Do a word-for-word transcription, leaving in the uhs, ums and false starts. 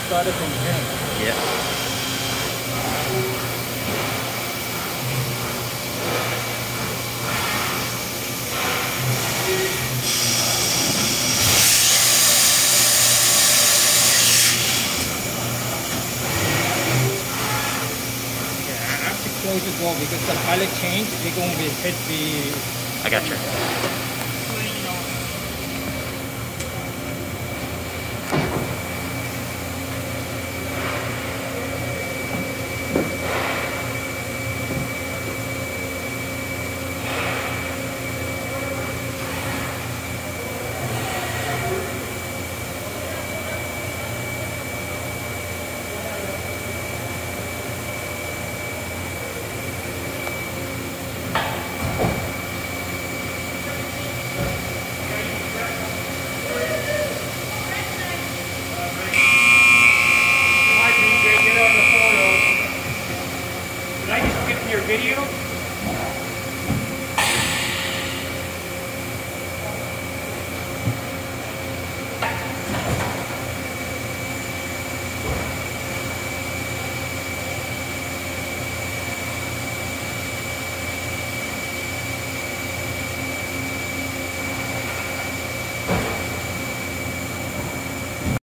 started from here. Yeah. Close the door because the pilot change, we're going to hit the... I got you. Your video?